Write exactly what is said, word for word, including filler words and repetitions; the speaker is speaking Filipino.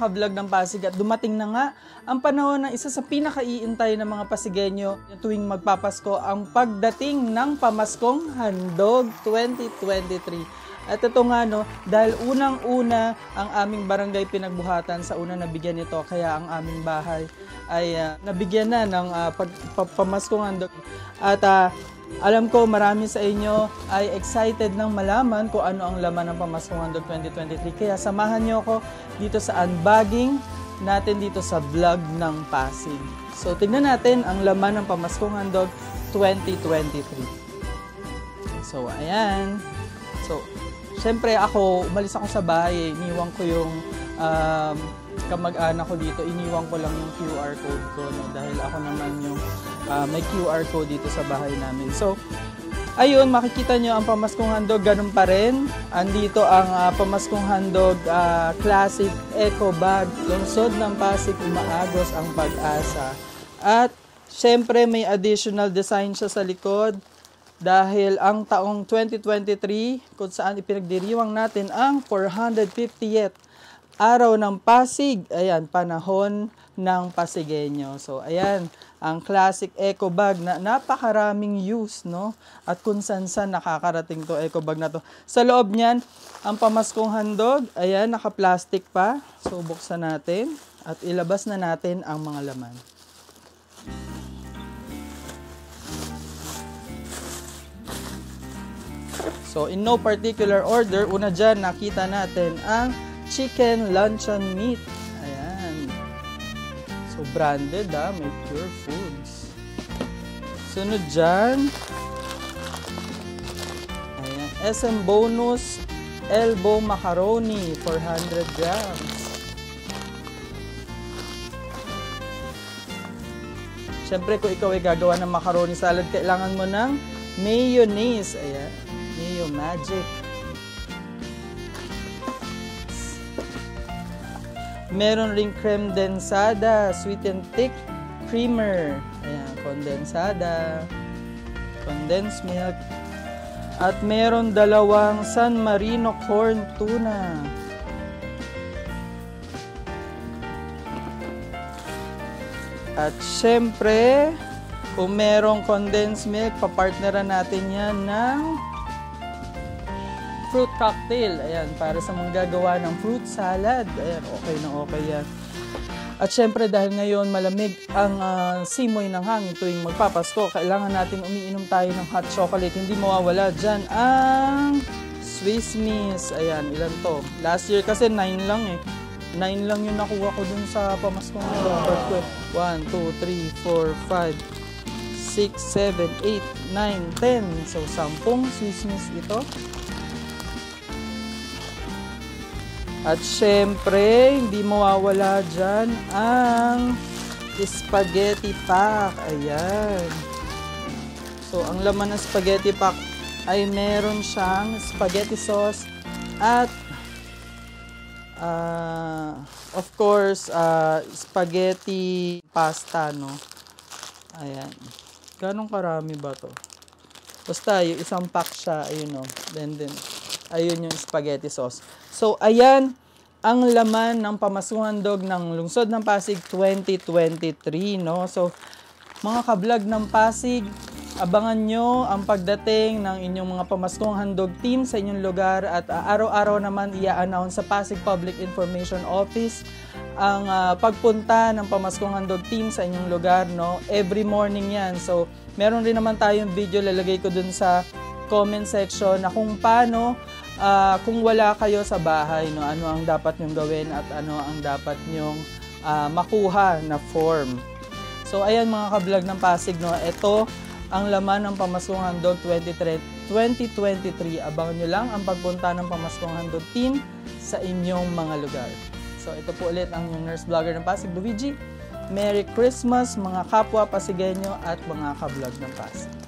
ka-vlog ng Pasig at dumating na nga ang panahon ng isa sa pinakaiintay ng mga Pasigenyo tuwing magpapasko, ang pagdating ng Pamaskong Handog twenty twenty-three. At ito nga no, dahil unang-una ang aming barangay pinagbuhatan sa una nabigyan nito, kaya ang aming bahay ay uh, nabigyan na ng uh, pag, pag, Pamaskong Handog. At uh, alam ko marami sa inyo ay excited nang malaman kung ano ang laman ng Pamaskong Handog twenty twenty-three. Kaya samahan niyo ako dito sa unbagging natin dito sa vlog ng Pasig. So tignan natin ang laman ng Pamaskong Handog twenty twenty-three. So ayan. So syempre ako, umalis ako sa bahay, iniwan ko yung um, kamag-anak ko dito, iniwan ko lang yung Q R code ko, no? Dahil ako naman yung uh, may Q R code dito sa bahay namin. So, ayun, makikita nyo ang Pamaskong Handog, ganun pa rin. Andito ang uh, Pamaskong Handog uh, Classic Eco Bag, lungsod ng Pasig, umaagos ang pag-asa. At, syempre, may additional design siya sa likod. Dahil ang taong twenty twenty-three, kung saan ipinagdiriwang natin ang four hundred fiftieth Araw ng Pasig, ayan, panahon ng Pasigenyo. So, ayan, ang classic eco bag na napakaraming use, no? At kung saan-saan nakakarating to eco bag na to. Sa loob niyan, ang Pamaskong Handog, ayan, naka-plastic pa. So, buksan natin at ilabas na natin ang mga laman. So, in no particular order, una dyan, nakita natin ang chicken luncheon meat. Ayan. So, branded ha. May Pure Foods. Sunod dyan. Ayan. S M Bonus Elbow Macaroni. four hundred grams. Siyempre, kung ikaw ay gagawa ng macaroni salad, kailangan mo ng mayonnaise. Ayan. Mayo Magic. Meron ring creme densada, sweet and thick creamer. Ayan, kondensada, condensed milk. At meron dalawang San Marino corn tuna. At syempre, kung merong condensed milk, papartneran natin yan ng fruit cocktail. Ayan, para sa mga gagawa ng fruit salad. Ayan, okay na okay yan. At syempre, dahil ngayon malamig ang uh, simoy ng hangin tuwing magpapasko, kailangan natin umiinom tayo ng hot chocolate. Hindi mawawala dyan ang Swiss Miss. Ayan, ilan to? Last year kasi nine lang eh. nine lang yung nakuha ko dun sa Pamaskong Handog. one, two, three, four, five, six, seven, eight, nine, ten. So, sampung Swiss Miss ito. At syempre, hindi mawawala dyan ang spaghetti pack. Ayan. So, ang laman ng spaghetti pack ay meron siyang spaghetti sauce at uh, of course, uh, spaghetti pasta, no? Ayan. Ganong karami ba to? Basta, yung isang pack siya, ayun, no? Then, then, ayun yung spaghetti sauce. So, ayan ang laman ng Pamaskong Handog ng lungsod ng Pasig twenty twenty-three, no? So, mga ka-vlog ng Pasig, abangan nyo ang pagdating ng inyong mga Pamaskong Handog team sa inyong lugar at uh, araw-araw naman i-announce sa Pasig Public Information Office ang uh, pagpunta ng Pamaskong Handog team sa inyong lugar, no? Every morning yan. So, meron rin naman tayong video, lalagay ko dun sa comment section na kung paano Uh, kung wala kayo sa bahay, no, ano ang dapat nyong gawin at ano ang dapat nyong uh, makuha na form. So, ayan mga ka-vlog ng Pasig, no, ito ang laman ng Pamaskong Handog twenty twenty-three. Abangan nyo lang ang pagpunta ng Pamaskong Handog team sa inyong mga lugar. So, ito po ulit ang yung nurse vlogger ng Pasig, Luigi. Merry Christmas mga kapwa Pasigenyo at mga ka-vlog ng Pasig.